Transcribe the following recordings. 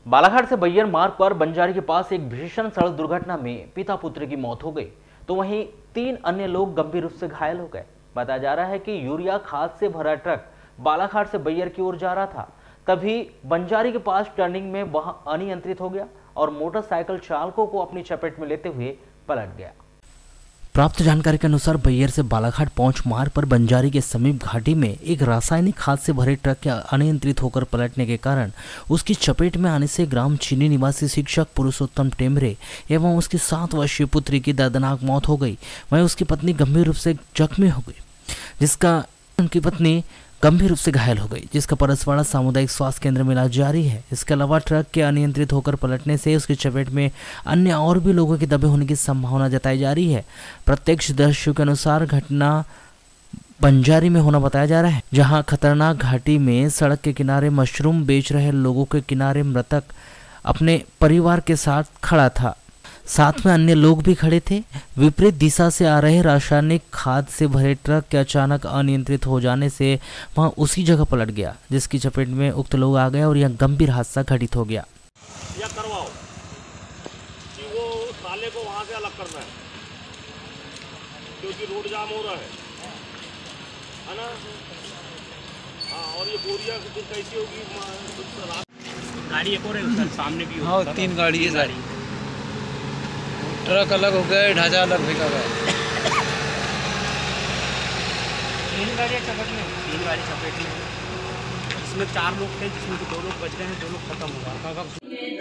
बालाघाट से बैयर मार्ग पर बंजारी के पास एक भीषण सड़क दुर्घटना में पिता पुत्र की मौत हो गई, तो वहीं 3 अन्य लोग गंभीर रूप से घायल हो गए। बताया जा रहा है कि यूरिया खाद से भरा ट्रक बालाघाट से बैयर की ओर जा रहा था, तभी बंजारी के पास टर्निंग में वह अनियंत्रित हो गया और मोटरसाइकिल चालकों को अपनी चपेट में लेते हुए पलट गया। प्राप्त जानकारी के अनुसार बैयर से बालाघाट पहुंच मार्ग पर बंजारी के समीप घाटी में एक रासायनिक खाद से भरे ट्रक के अनियंत्रित होकर पलटने के कारण उसकी चपेट में आने से ग्राम चीनी निवासी शिक्षक पुरुषोत्तम टेमरे एवं उसकी 7 वर्षीय पुत्री की दर्दनाक मौत हो गई। वहीं उसकी पत्नी गंभीर रूप से जख्मी हो गई, जिसका परसवाड़ा सामुदायिक स्वास्थ्य केंद्र में इलाज जारी है। इसके अलावा ट्रक के अनियंत्रित होकर पलटने से उसकी चपेट में अन्य और भी लोगों के दबे होने की संभावना जताई जा रही है। प्रत्यक्षदर्शियों के अनुसार घटना बंजारी में होना बताया जा रहा है, जहां खतरनाक घाटी में सड़क के किनारे मशरूम बेच रहे लोगों के किनारे मृतक अपने परिवार के साथ खड़ा था, साथ में अन्य लोग भी खड़े थे। विपरीत दिशा से आ रहे रासायनिक खाद से भरे ट्रक के अचानक अनियंत्रित हो जाने से वहां उसी जगह पलट गया, जिसकी चपेट में उक्त लोग आ गए और यह गंभीर हादसा घटित हो गया। या करवाओ कि वो नाले को वहां से अलग करना है, क्योंकि रोड जाम हो रहा है ना। हाँ, और ये बोरिया कैसी होगी? गाड़ी एक और है सामने भी। हाँ, 3 गाड़ी है सारी। ट्रक अलग हो गया, ढांचा अलग फेंका गया। 3 गाड़ियाँ चपेट में, 3 गाड़ी चपेट में। इसमें 4 लोग थे, जिसमें 2 लोग बच गए हैं, 2 लोग खत्म हो गए।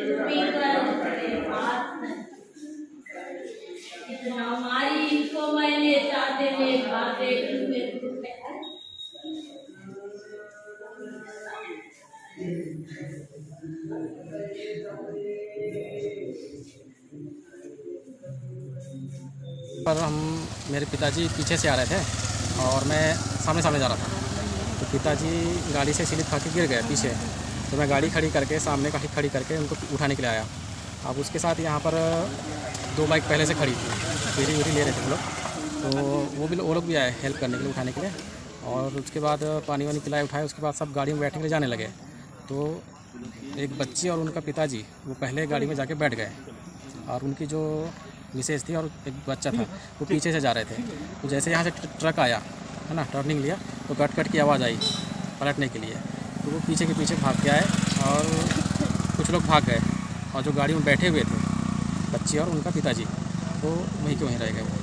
पर मेरे पिताजी पीछे से आ रहे थे और मैं सामने जा रहा था, तो पिताजी गाड़ी से स्लिप खा के गिर गए पीछे। तो मैं गाड़ी खड़ी करके सामने गाड़ी खड़ी करके उनको उठाने के लिए आया। अब उसके साथ यहाँ पर 2 बाइक पहले से खड़ी थी, फेरी वेरी ले रहे थे लोग, तो वो लोग भी आए हेल्प करने के लिए, उठाने के लिए। और उसके बाद पानी वानी पिलाए उठाए, उसके बाद सब गाड़ी में बैठने के लिए जाने लगे। तो एक बच्ची और उनका पिताजी वो पहले गाड़ी में जाके बैठ गए और उनकी जो विशेष थी और एक बच्चा था वो पीछे से जा रहे थे। तो जैसे यहाँ से ट्रक आया है ना, टर्निंग लिया, तो कट की आवाज़ आई पलटने के लिए, तो वो पीछे के पीछे भाग के आए और कुछ लोग भाग गए और जो गाड़ी में बैठे हुए थे बच्ची और उनका पिताजी वो वहीं के वहीं रह गए।